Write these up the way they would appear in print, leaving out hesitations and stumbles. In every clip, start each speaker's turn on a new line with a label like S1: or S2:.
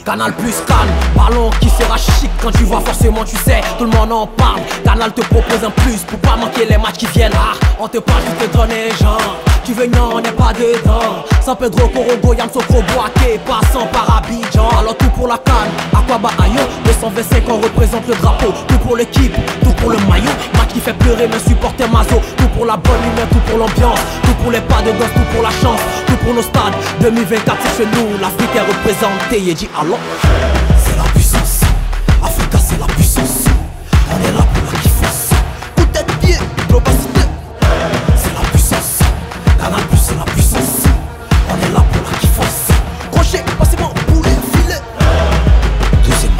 S1: Canal plus Cannes, ballon qui sera chic. Quand tu vois forcément tu sais, tout le monde en parle. Canal te propose un plus pour pas manquer les matchs qui viennent. Ah, on te parle, tu te donnes les gens. Tu veux non, on n'est pas dedans. San Pedro, Corogo, Yamoussoukro, Boaké, passant par Abidjan. Alors tout pour la Cannes, Aquaba, Ayo. 225 on représente le drapeau. Tout pour l'équipe, tout pour le maillot. Match qui fait pleurer mes supporters maso. Tout pour la bonne humeur, tout pour l'ambiance. Tout pour les pas de danse, tout pour la chance. Tout pour nos stades, 2024 c'est chez nous. L'Afrique est représentée, et dit allons.
S2: C'est la puissance, Africa c'est la puissance. On est là pour la kiffance. Coup de tête, pied, globalité. C'est la puissance, Canal Plus c'est la puissance. On est là pour la kiffance. Crochet, passez-moi, poulet, filet. Deuxième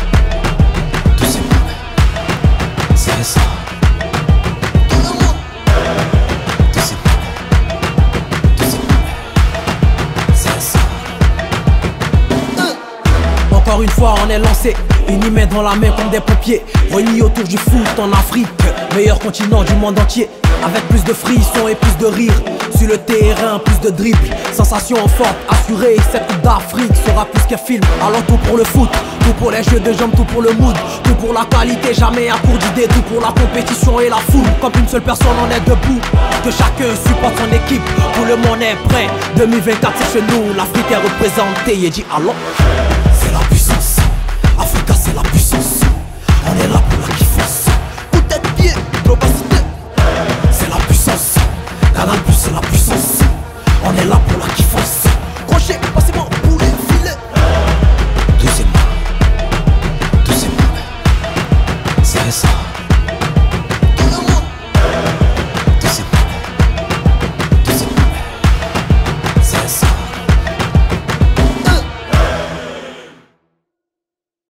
S2: c'est ça. Tout le monde. Deuxième c'est ça.
S1: Encore une fois on est lancé, unis main dans la main comme des pompiers. Réunis autour du foot en Afrique, meilleur continent du monde entier. Avec plus de frissons et plus de rire. Sur le terrain, plus de dribble. Sensation forte, assurée. Cette coupe d'Afrique sera plus qu'un film. Alors tout pour le foot, tout pour les jeux de jambes, tout pour le mood. Tout pour la qualité, jamais à court d'idées. Tout pour la compétition et la foule. Comme une seule personne on est debout. Que chacun supporte son équipe. Tout le monde est prêt. 2024 c'est chez nous, l'Afrique est représentée. Et dit allons.
S2: C'est la puissance, Africa c'est la puissance. On est là pour la kiffance. Coup de tête, pied, globalité. C'est la puissance, Canal Plus c'est la puissance. On est là pour la kiffance. Crochet, passez-moi, poulet, filet. Deuxième c'est ça.